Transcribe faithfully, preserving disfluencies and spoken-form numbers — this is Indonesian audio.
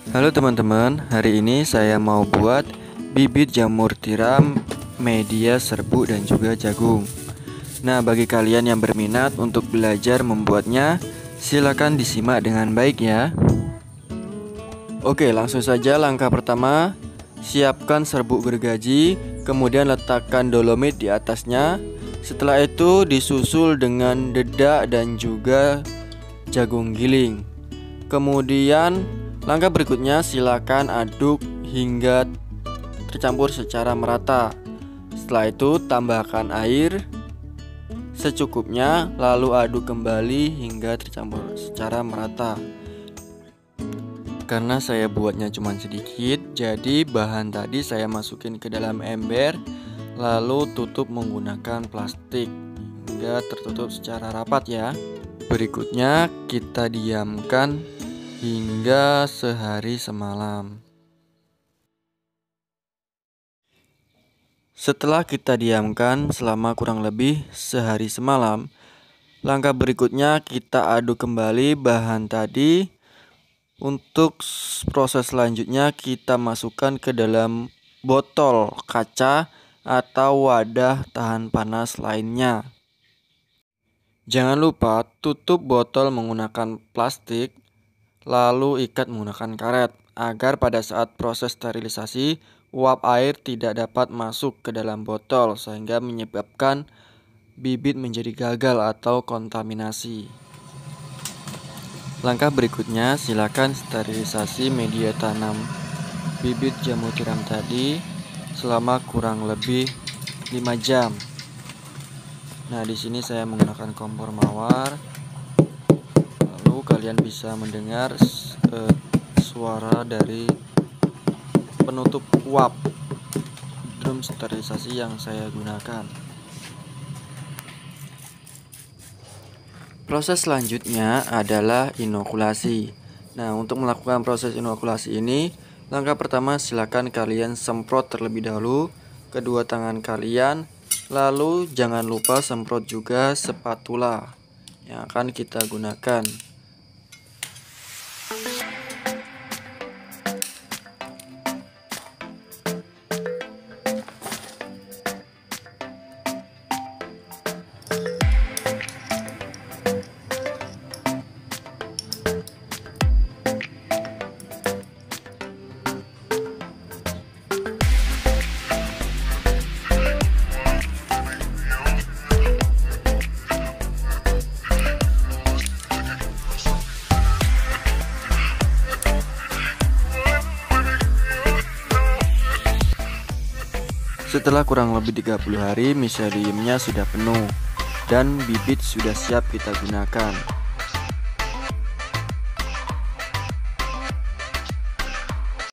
Halo teman-teman, hari ini saya mau buat bibit jamur tiram media serbuk dan juga jagung. Nah, bagi kalian yang berminat untuk belajar membuatnya, silakan disimak dengan baik ya. Oke, langsung saja langkah pertama. Siapkan serbuk gergaji, kemudian letakkan dolomit di atasnya. Setelah itu disusul dengan dedak dan juga jagung giling. Kemudian langkah berikutnya silakan aduk hingga tercampur secara merata. Setelah itu tambahkan air secukupnya, lalu aduk kembali hingga tercampur secara merata. Karena saya buatnya cuma sedikit, jadi bahan tadi saya masukin ke dalam ember, lalu tutup menggunakan plastik hingga tertutup secara rapat ya. Berikutnya kita diamkan hingga sehari semalam. Setelah kita diamkan selama kurang lebih sehari semalam, langkah berikutnya kita aduk kembali bahan tadi. Untuk proses selanjutnya kita masukkan ke dalam botol kaca atau wadah tahan panas lainnya. Jangan lupa tutup botol menggunakan plastik, lalu ikat menggunakan karet agar pada saat proses sterilisasi uap air tidak dapat masuk ke dalam botol sehingga menyebabkan bibit menjadi gagal atau kontaminasi. Langkah berikutnya silakan sterilisasi media tanam bibit jamur tiram tadi selama kurang lebih lima jam. Nah, di sini saya menggunakan kompor mawar. Lalu kalian bisa mendengar uh, suara dari penutup uap drum sterilisasi yang saya gunakan. Proses selanjutnya adalah inokulasi. Nah, untuk melakukan proses inokulasi ini, langkah pertama silakan kalian semprot terlebih dahulu kedua tangan kalian, lalu jangan lupa semprot juga spatula yang akan kita gunakan. Setelah kurang lebih tiga puluh hari, miseliumnya sudah penuh dan bibit sudah siap kita gunakan.